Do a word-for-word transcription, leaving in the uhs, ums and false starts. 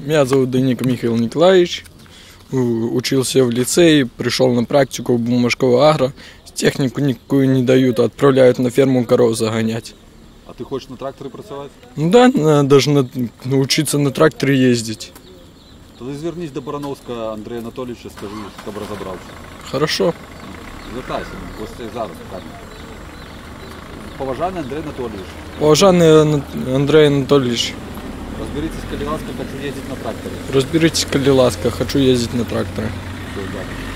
Меня зовут Дейнеко Михаил Николаевич. Учился в лицее, пришел на практику в Бумажково Агро. Технику никакую не дают, отправляют на ферму коров загонять. А ты хочешь на тракторе працювати? Ну да, надо даже на, научиться на тракторе ездить. Тоді звернись до Барановського Андрія Анатолійовича, скажи, щоб розібрався. Хорошо. Звертайся, ось це зараз питання. Поважаний Андрій Анатолійович. Поважаний Андрей Анатольевич, Разберитесь, коли ласка, хочу ездить на тракторе. разберитесь, коли ласка, хочу ездить на тракторе. Все, да.